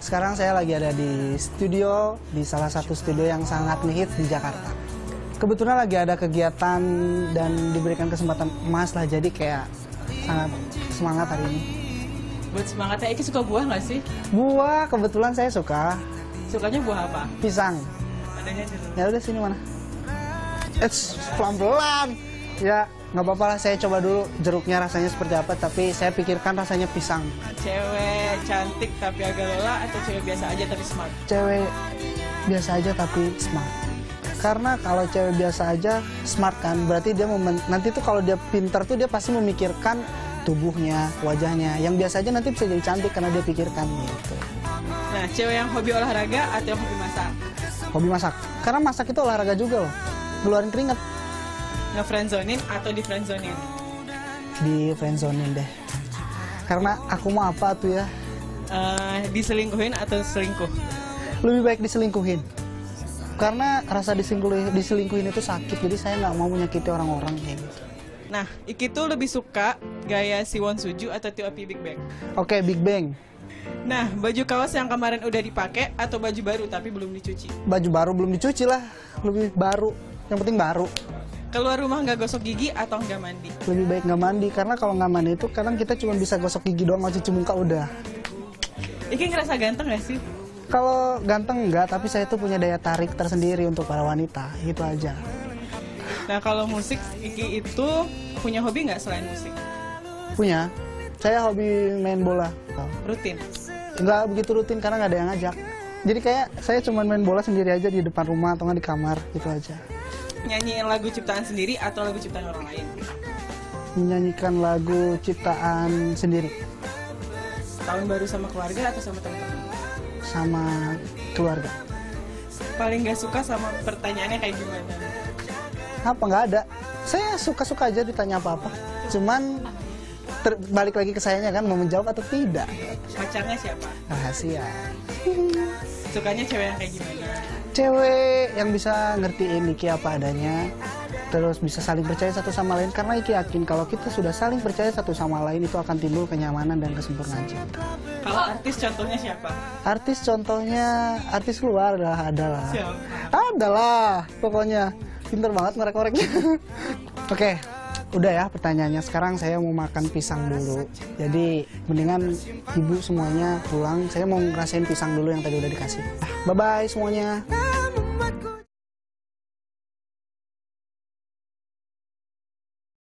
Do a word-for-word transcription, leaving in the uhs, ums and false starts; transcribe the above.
Sekarang saya lagi ada di studio, di salah satu studio yang sangat ngehits di Jakarta. Kebetulan lagi ada kegiatan dan diberikan kesempatan emas lah, jadi kayak sangat semangat hari ini. Buat semangatnya, Iki suka buah nggak sih? Buah, kebetulan saya suka. Sukanya buah apa? Pisang. Adanya di Ya udah sini mana? Eits, pelan-pelan. Ya, nggak apa-apa lah, saya coba dulu jeruknya rasanya seperti apa, tapi saya pikirkan rasanya pisang. Cewek cantik tapi agak lelah atau cewek biasa aja tapi smart? Cewek biasa aja tapi smart. Karena kalau cewek biasa aja smart kan, berarti dia momen, nanti tuh kalau dia pintar tuh dia pasti memikirkan tubuhnya, wajahnya. Yang biasa aja nanti bisa jadi cantik karena dia pikirkan gitu. Nah, cewek yang hobi olahraga atau yang hobi masak? Hobi masak. Karena masak itu olahraga juga loh. Ngeluarin keringat. Nge-friendzonin atau di friendzonin? Di friendzonin deh. Karena aku mau apa tuh ya? Uh, diselingkuhin atau selingkuh? Lebih baik diselingkuhin. Karena rasa diselingkuhin, diselingkuhin itu sakit, jadi saya nggak mau menyakiti orang-orang kayak gitu. Nah, Iki tuh lebih suka gaya Siwon Suju atau T O P Big Bang? Oke, Big Bang. Nah, baju kaos yang kemarin udah dipakai atau baju baru tapi belum dicuci? Baju baru belum dicuci lah, lebih baru. Yang penting baru. Keluar rumah nggak gosok gigi atau nggak mandi? Lebih baik nggak mandi, karena kalau nggak mandi itu kadang kita cuma bisa gosok gigi doang, nggak cuci muka udah. Iki ngerasa ganteng nggak sih? Kalau ganteng enggak, tapi saya tuh punya daya tarik tersendiri untuk para wanita, gitu aja. Nah, kalau musik, Iki itu punya hobi nggak selain musik? Punya. Saya hobi main bola. Rutin? Nggak begitu rutin karena nggak ada yang ngajak. Jadi kayak saya cuma main bola sendiri aja di depan rumah atau nggak di kamar, gitu aja. Nyanyiin lagu ciptaan sendiri atau lagu ciptaan orang lain? Menyanyikan lagu ciptaan sendiri. Tahun baru sama keluarga atau sama teman-teman? Sama keluarga. Paling nggak suka sama pertanyaannya kayak gimana? Apa nggak ada? Saya suka-suka aja ditanya apa-apa. Cuman ter- balik lagi ke sayanya kan, mau menjawab atau tidak. Pacarnya siapa? Rahasia. Sukanya cewek yang kayak gimana? Cewek yang bisa ngertiin Iki apa adanya, terus bisa saling percaya satu sama lain. Karena Iki yakin kalau kita sudah saling percaya satu sama lain, itu akan timbul kenyamanan dan kesempurnaan cinta. Kalau artis contohnya siapa? Artis contohnya, artis luar lah, adalah. Siapa? Adalah, pokoknya. Pinter banget ngorek-ngoreknya. Oke, udah ya pertanyaannya. Sekarang saya mau makan pisang dulu. Jadi mendingan ibu semuanya pulang. Saya mau ngerasain pisang dulu yang tadi udah dikasih. Bye-bye semuanya.